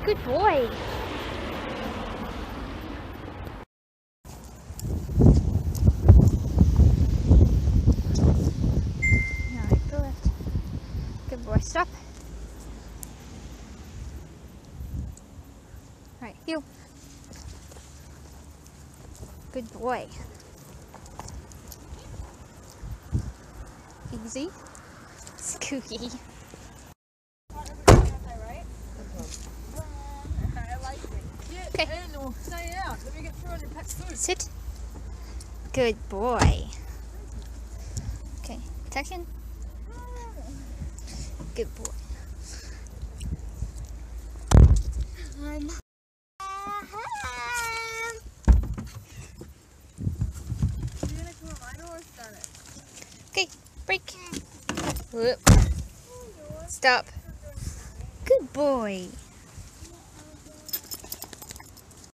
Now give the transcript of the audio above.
Good boy. Alright, go left. Good boy. Stop. Alright, heel. Good boy. Easy. Skuggi. Okay. Stay out. Let me get through on your pet food. Sit. Good boy. Okay, tuck in. Good boy. Okay, break. Whoop. Stop. Good boy.